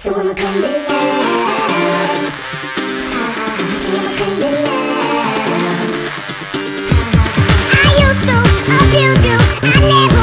So I'ma come in love. So I'ma come in love. I used to abuse you, I never